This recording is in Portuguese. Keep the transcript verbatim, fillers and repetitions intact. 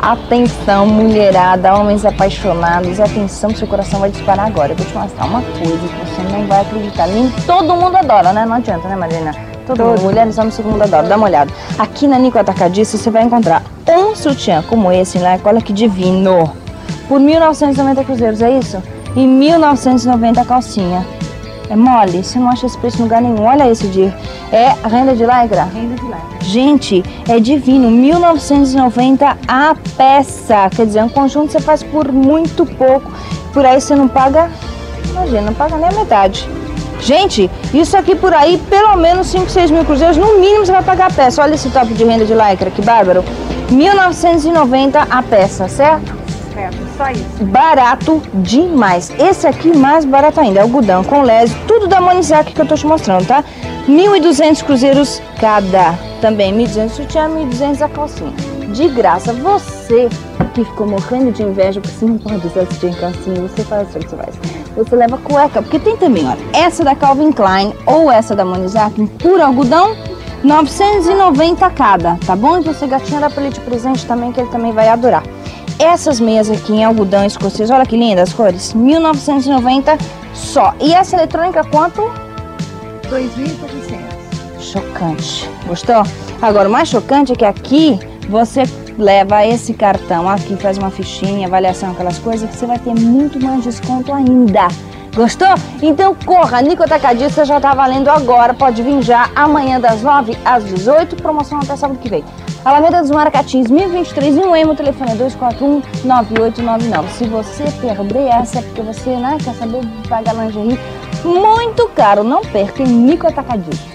Atenção, mulherada, homens apaixonados, atenção, seu coração vai disparar agora. Eu vou te mostrar uma coisa que você não vai acreditar. Nem todo mundo adora, né? Não adianta, né, Marina? Todo, todo mundo, mulheres, homens, todo mundo adora. Dá uma olhada. Aqui na Nico Atacadista você vai encontrar um sutiã como esse, né? Olha que divino. Por mil novecentos e noventa cruzeiros, é isso? E mil novecentos e noventa a calcinha. É mole? Você não acha esse preço em lugar nenhum. Olha esse de... É renda de lycra? Renda de lycra. Gente, é divino. mil novecentos e noventa a peça. Quer dizer, um conjunto você faz por muito pouco. Por aí você não paga... Imagina, não paga nem a metade. Gente, isso aqui por aí, pelo menos cinco, seis mil cruzeiros. No mínimo você vai pagar a peça. Olha esse top de renda de lycra, que bárbaro. mil novecentos e noventa a peça, certo? Certo, só isso. Barato demais. Esse aqui mais barato ainda, é algodão com lese, tudo da Monizak que eu tô te mostrando, tá? mil e duzentos cruzeiros cada. Também mil e duzentos sutiã, mil e duzentos a calcinha. De graça. Você que ficou morrendo de inveja porque você não pode usar sutiã em calcinha, você faz o que você faz. Você leva cueca, porque tem também, olha, essa da Calvin Klein ou essa da Monizak em puro algodão, novecentos e noventa cada, tá bom? E você, gatinha, dá pra ele de presente também, que ele também vai adorar. Essas meias aqui em algodão escocês, olha que lindas as cores, mil novecentos e noventa só. E essa eletrônica quanto? dois mil e quatrocentos. Chocante. Gostou? Agora, o mais chocante é que aqui você leva esse cartão aqui, faz uma fichinha, avaliação, aquelas coisas, que você vai ter muito mais desconto ainda. Gostou? Então corra, Nico Atacadista já tá valendo agora, pode vir já amanhã das nove às dezoito, promoção até sábado que vem. Alameda dos Maracatins, mil e vinte e três, em Moema, o telefone é dois quatro um, nove oito nove nove. Se você perdeu essa, é porque você, né, quer saber de pagar lingerie muito caro, não perca em Nico Atacadista.